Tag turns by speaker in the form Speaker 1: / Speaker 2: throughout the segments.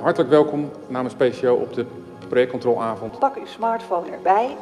Speaker 1: Hartelijk welkom namens PCO op de projectcontroleavond.
Speaker 2: Pak uw smartphone erbij.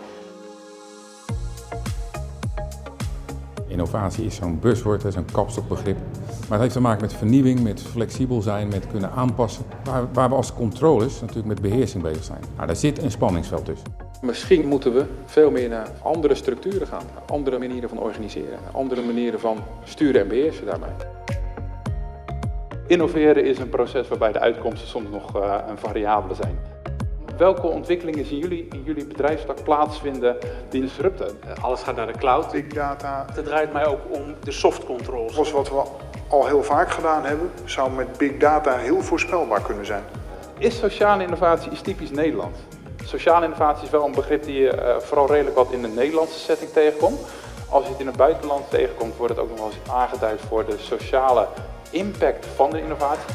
Speaker 1: Innovatie is zo'n buzzword, zo'n kapstokbegrip. Maar het heeft te maken met vernieuwing, met flexibel zijn, met kunnen aanpassen. Waar we als controllers natuurlijk met beheersing bezig zijn. Nou, daar zit een spanningsveld tussen. Misschien moeten we veel meer naar andere structuren gaan. Naar andere manieren van organiseren. Naar andere manieren van sturen en beheersen daarmee.
Speaker 3: Innoveren is een proces waarbij de uitkomsten soms nog een variabele zijn. Welke ontwikkelingen zien jullie in jullie bedrijfstak plaatsvinden die disrupten?
Speaker 4: Alles gaat naar de cloud.
Speaker 5: Big data.
Speaker 4: Het draait mij ook om de soft controls.
Speaker 5: Zoals wat we al heel vaak gedaan hebben, zou met big data heel voorspelbaar kunnen zijn.
Speaker 3: Is sociale innovatie typisch Nederland? Sociale innovatie is wel een begrip die je vooral redelijk wat in de Nederlandse setting tegenkomt. Als je het in het buitenland tegenkomt, wordt het ook nog wel eens aangeduid voor de sociale impact van de innovatie.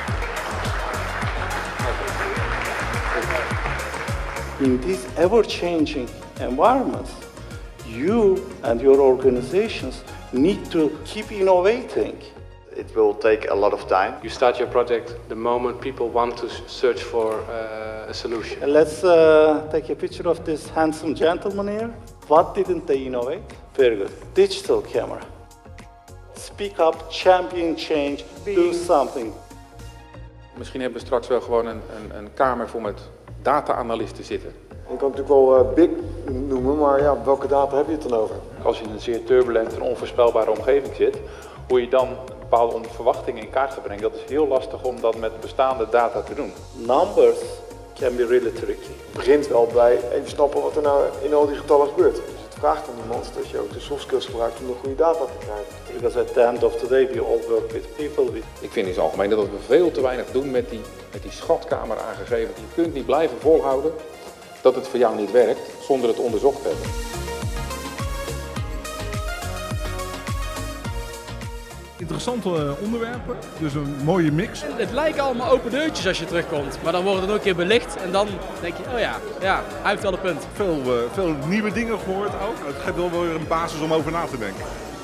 Speaker 6: In this ever-changing environment, you and your organizations need to keep innovating.
Speaker 7: It will take a lot of time.
Speaker 4: You start your project the moment people want to search for a solution.
Speaker 6: And let's take a picture of this handsome gentleman here. What didn't they innovate? Very good. Digital camera. Speak up, champion change, do something.
Speaker 1: Misschien hebben we straks wel gewoon een kamer vol met data-analysten zitten.
Speaker 8: Je kan natuurlijk wel big noemen, maar ja, welke data heb je het dan over?
Speaker 3: Als je in een zeer turbulente en onvoorspelbare omgeving zit, hoe je dan bepaalde verwachtingen in kaart gaat brengen, dat is heel lastig om dat met bestaande data te doen.
Speaker 6: Numbers can be really tricky.
Speaker 8: Het begint wel bij even snappen wat er nou in al die getallen gebeurt. Dus het vraagt aan iemand dat je ook de soft skills gebruikt om de goede data te krijgen.
Speaker 6: Because at the end of the day we all work with people.
Speaker 1: Ik vind in het algemeen dat we veel te weinig doen met die schatkamer aangegevens. Je kunt niet blijven volhouden dat het voor jou niet werkt zonder het onderzocht te hebben.
Speaker 9: Interessante onderwerpen, dus een mooie mix.
Speaker 10: Het lijken allemaal open deurtjes als je terugkomt, maar dan wordt het ook een keer belicht en dan denk je, oh ja, hij heeft wel een punt.
Speaker 9: Veel nieuwe dingen gehoord ook. Het geeft wel weer een basis om over na te denken.